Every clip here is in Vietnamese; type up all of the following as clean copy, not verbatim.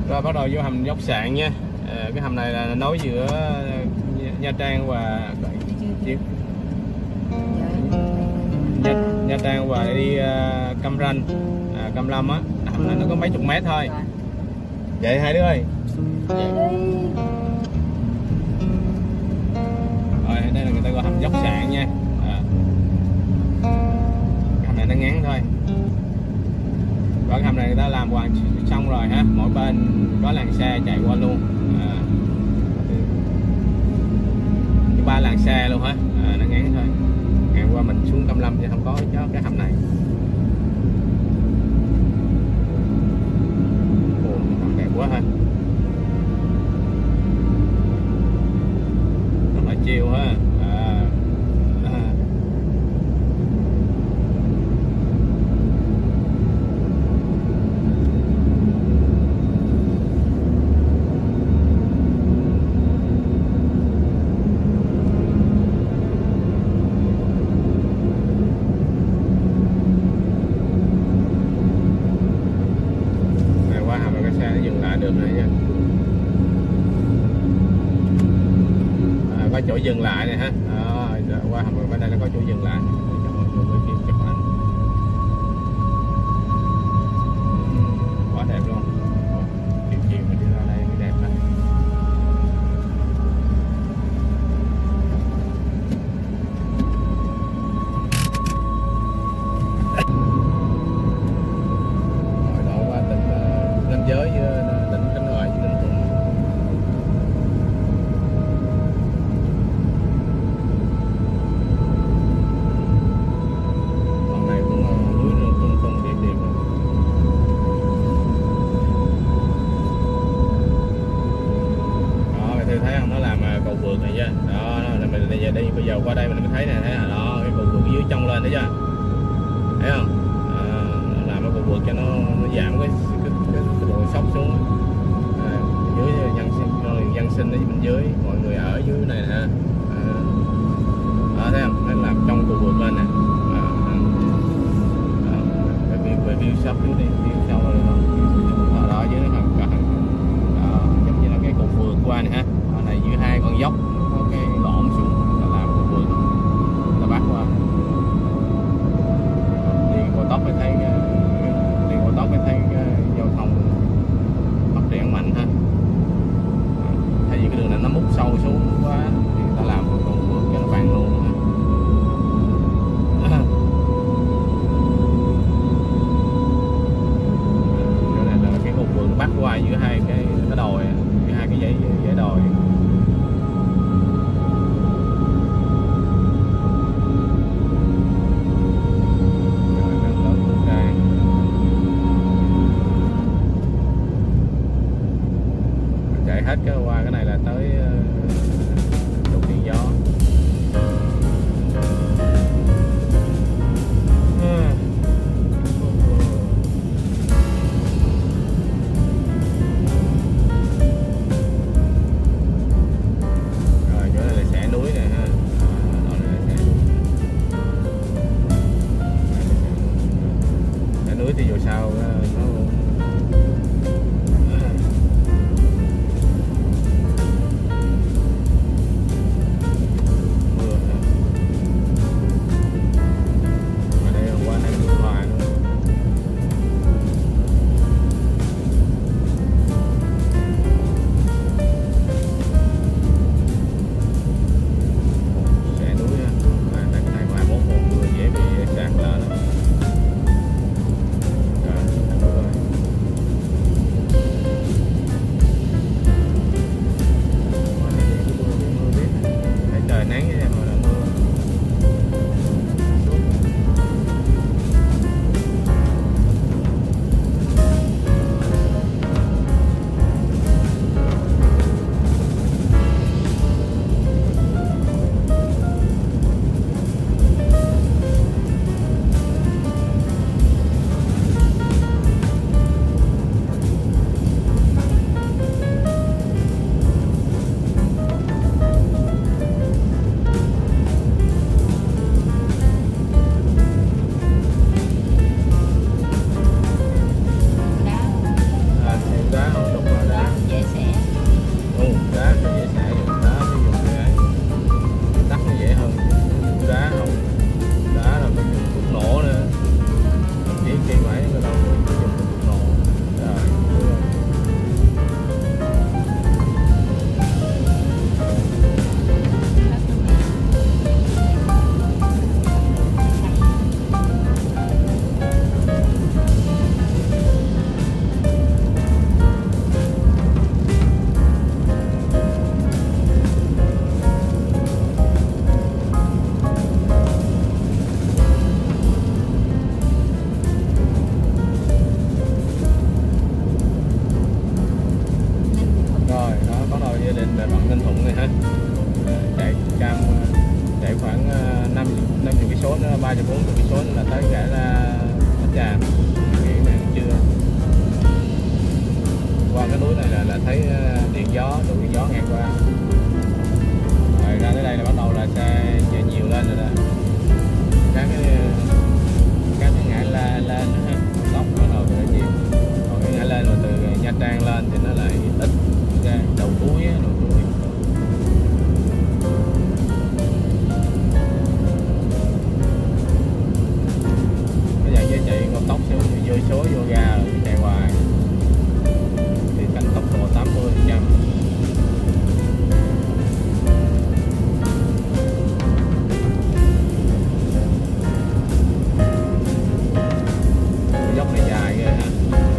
Rồi bắt đầu vô hầm dốc sạn nha. Cái hầm này là nối giữa Nha Trang và Nha Trang và đi Cam Ranh, Cam Lâm á. Hầm này nó có mấy chục mét thôi. Vậy hai đứa ơi. Rồi đây là người ta gọi hầm dốc sạn nha. Hầm này nó ngắn thôi. Và cái hầm này người ta làm hoàn xong rồi ha, mỗi bên có làn xe chạy qua luôn. Cái 3 làn xe luôn hả? Nó ngắn thôi. Ngày qua mình xuống Cam Lâm chứ không có cái hầm này. Hầm đẹp quá ha. Rất là chill ha. Có chỗ dừng lại này ha. Qua hầm bên đây nó có chỗ dừng lại cho mọi người quay phim chụp ảnh. Quá đẹp luôn. Chiều mình đi ra đây mới đẹp này. Rồi đó qua tỉnh ranh giới giữa tỉnh Khánh Hòa với Ninh Thuận. Bây giờ qua đây mình mới thấy này, thấy đó cái cầu vượt dưới trong lên đấy chưa, thấy không? Làm cái cầu vượt cho nó giảm cái độ sốc xuống. Dưới dân sinh ở bên dưới, mọi người ở dưới này nè. Thấy không? Nó làm trong cầu vượt lên nè. Về view sốc dưới đi, view sâu rồi không? Đó dưới nó giống như là cái cầu vượt qua này ha. Ở này dưới hai con dốc có cái lõm xuống. Bác qua đi cao tốc mới thấy giao thông phát triển mạnh ha. Thay vì cái đường này nó múc sâu xuống quá thì người ta làm một con vượt cho nó phang luôn ha. Chỗ này là cái con vượt bắt qua giữa hai cái đồi, giữa hai cái dãy đồi. Hết cái qua cái này là tới Đột Điện Gió. Rồi chỗ này là xẻ núi này ha. Đó là xẻ núi thì dù sao nó đổi số vô ga rồi chạy hoài thì cảnh tốc độ 80%. Dốc này dài ghê ha.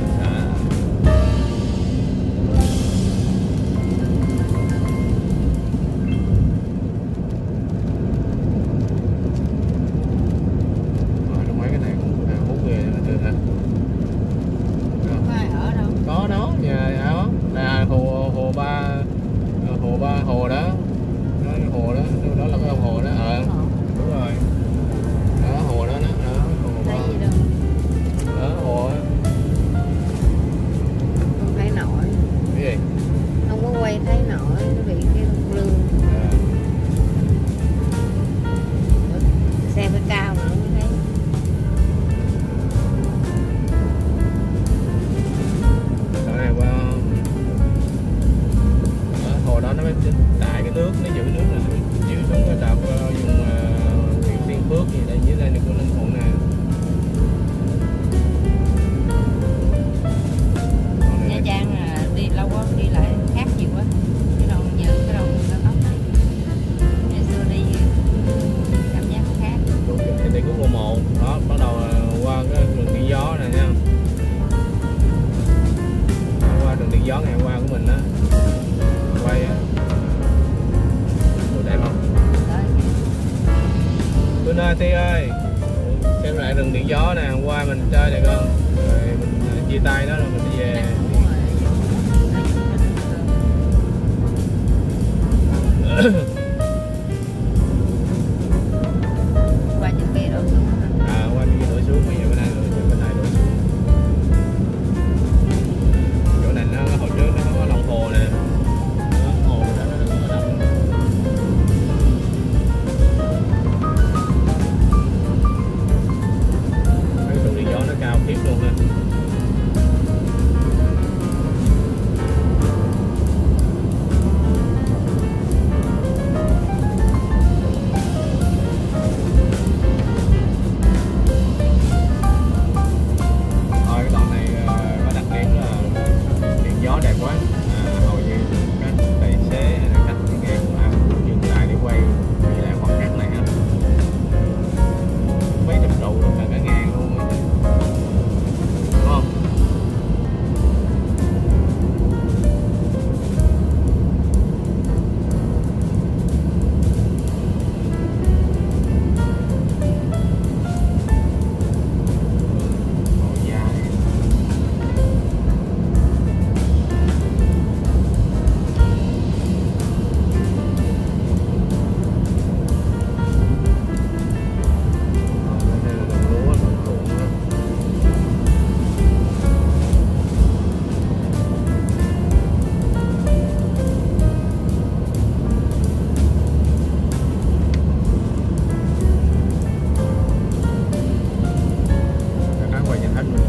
Có đó, nhà đó là hồ ba hồ đó, hồ đó, đó là cái hồ đó, đúng rồi, đó hồ đó, đó hồ ba, đó hồ đó. Không thấy nổi. Cái gì? Không có quay thấy nổi, nó bị cái lương. Xe phải cao nữa mới thấy. Hồ đó nó mới tại cái nước, nó giữ nước là giữ xuống cái đập dùng huyện Tiên Phước gì đây, dưới đây là của Ninh Thuận nè. Nha Trang là đi lâu quá, đi lại khác nhiều quá. Cái đầu giờ cái đầu cao tốc này. Ngày xưa đi cảm giác khác. Thì đây cũng một đó, bắt đầu qua cái đường điện gió này nha. Qua đường điện gió ngày qua của mình đó. Quay đồ đẹp không? Bữa nay Thi ơi, xem lại rừng điện gió nè, hôm qua mình chơi này con, rồi mình chia tay đó rồi mình đi về. Qua trên kia đổ xuống. Qua bên kia đổ xuống, bây giờ bên này đổ xuống. Chỗ này nó hồi trước nó có lòng hồ nè. Cao khiếp luôn ha. Thôi cái đoạn này có đặc điểm là điện gió đẹp quá, hầu như các tài xế hay là khách đi ngang cũng dừng lại để quay lại khoảng khắc này ha. Mấy chục độ luôn, cả ngàn luôn. Đúng không? Quay nhìn hết